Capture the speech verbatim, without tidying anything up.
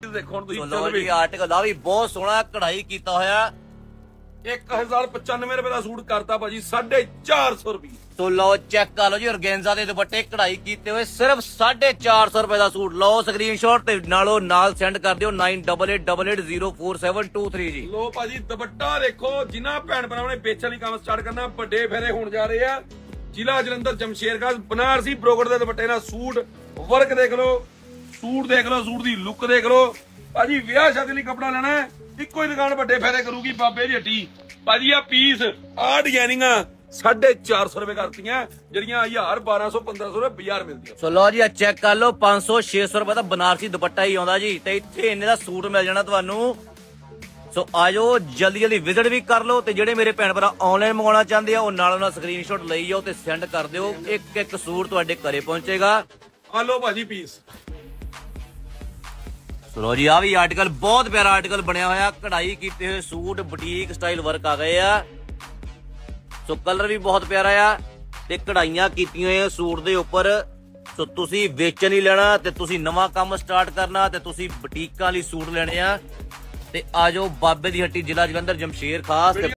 Variety ਦੇਖੋ ਹੁਣ ਤੁਸੀਂ। ਚਲੋ ਜੀ ਆਰਟੀਕਲ ਆ ਵੀ ਬਹੁਤ ਸੋਹਣਾ ਕਢਾਈ ਕੀਤਾ ਹੋਇਆ। ਇੱਕ ਹਜ਼ਾਰ ਪਚਾਨਵੇਂ ਰੁਪਏ ਦਾ ਸੂਟ ਕਰਤਾ ਭਾਜੀ ਸਾਢੇ ਚਾਰ ਸੌ ਰੁਪਏ। ਤੋ ਲਓ ਚੈੱਕ ਕਰ ਲਓ ਜੀ ਔਰਗੈਂਜ਼ਾ ਦੇ ਦੁਪੱਟੇ ਕਢਾਈ ਕੀਤੇ ਹੋਏ ਸਿਰਫ ਸਾਢੇ ਚਾਰ ਸੌ ਰੁਪਏ ਦਾ ਸੂਟ। ਲਓ ਸਕਰੀਨਸ਼ਾਟ ਤੇ ਨਾਲੋਂ ਨਾਲ ਸੈਂਡ ਕਰ ਦਿਓ nine double eight double eight zero four seven two three ਜੀ। ਲੋ ਭਾਜੀ ਦੁਪੱਟਾ ਦੇਖੋ, ਜਿਨ੍ਹਾਂ ਭੈਣ ਭਰਾਵਾਂ ਨੇ ਵੇਚਣ ਲਈ ਕੰਮ ਸਟਾਰਟ ਕਰਨਾ ਵੱਡੇ ਫੇਰੇ ਹੋਣ ਜਾ ਰਹੇ ਆ। ਜ਼ਿਲ੍ਹਾ ਜਲੰਧਰ ਜਮਸ਼ੇਦਗੰਜ ਬਨਾਰਸੀ ਬ੍ਰੋਕਟ ਦੇ ਦੁਪੱਟੇ ਨਾਲ ਸੂਟ ਵਰਕ ਦੇਖ ਲਓ, ਸੂਟ ਦੇਖ ਲਓ, ਸੂਟ ਦੀ ਲੁੱਕ ਦੇਖ ਲਓ। ਭਾਜੀ ਵਿਆਹ ਸ਼ਾਦੀ ਲਈ ਕੱਪੜਾ ਲੈਣਾ ਹੈ ਇੱਕੋ ਹੀ ਦੁਕਾਨ ਵੱਡੇ ਫੇਰੇ ਕਰੂਗੀ ਬਾਬੇ ਦੀ ਹੱਟੀ। ਭਾਜੀ ਆ ਪੀਸ ਆ ਡਿਜ਼ਾਈਨਿੰਗਾਂ ਸਾਢੇ ਚਾਰ ਸੌ ਰੁਪਏ ਕਰਤੀਆਂ, ਜਿਹੜੀਆਂ ਹਜ਼ਾਰ ਬਾਰਾਂ ਸੌ ਪੰਦਰਾਂ ਸੌ ਰੁਪਏ ਬਾਜ਼ਾਰ ਮਿਲਦੀਆਂ। ਸੋ ਲਓ ਜੀ ਆ ਚੈੱਕ ਕਰ ਲਓ ਪੰਜ ਸੌ ਛੇ ਸੌ ਰੁਪਏ ਦਾ ਬਨਾਰਸੀ ਦੁਪੱਟਾ ਹੀ ਆਉਂਦਾ ਜੀ, ਤੇ ਇੱਥੇ ਇੰਨੇ ਦਾ ਸੂਟ ਮਿਲ ਜਾਣਾ ਤੁਹਾਨੂੰ। ਸੋ ਆਜੋ ਜਲਦੀ ਜਲਦੀ ਵਿਜ਼ਿਟ ਵੀ ਕਰ ਲਓ, ਤੇ ਜਿਹੜੇ ਮੇਰੇ ਭੈਣ ਭਰਾ ਆਨਲਾਈਨ ਮੰਗਵਾਉਣਾ ਚਾਹੁੰਦੇ ਆ ਉਹ ਨਾਲ ਨਾਲ ਸਕਰੀਨਸ਼ਾਟ ਲਈ ਜਾਓ ਤੇ ਸੈਂਡ ਕਰ ਦਿਓ। ਇੱਕ ਇੱਕ ਸੂਟ ਤੁਹਾਡੇ ਘਰੇ ਪਹੁੰਚੇਗਾ। ਆ ਲਓ ਭਾਜੀ ਪੀਸ। ਲੋ ਜੀ ਆ ਵੀ ਆਰਟੀਕਲ ਬਹੁਤ ਪਿਆਰਾ ਆਰਟੀਕਲ ਬਣਿਆ ਹੋਇਆ, ਕਢਾਈ ਕੀਤੇ ਹੋਏ ਸੂਟ ਬੁਟੀਕ ਸਟਾਈਲ ਵਰਕ ਆ ਗਏ ਆ। ਸੋ ਕਲਰ ਵੀ ਬਹੁਤ ਪਿਆਰਾ ਆ ਤੇ ਕਢਾਈਆਂ ਕੀਤੀਆਂ ਹੋਈਆਂ ਸੂਟ ਦੇ ਉੱਪਰ। ਸੋ ਤੁਸੀਂ ਵੇਚਣ ਹੀ ਲੈਣਾ ਤੇ ਤੁਸੀਂ ਨਵਾਂ ਕੰਮ ਸਟਾਰਟ ਕਰਨਾ ਤੇ ਤੁਸੀਂ ਬੁਟੀਕਾਂ ਲਈ ਸੂਟ ਲੈਣੇ ਆ ਤੇ ਆਜੋ ਬਾਬੇ ਦੀ ਹੱਟੀ ਜ਼ਿਲ੍ਹਾ ਜਲੰਧਰ ਜਮਸ਼ੇਰ ਖਾਸ।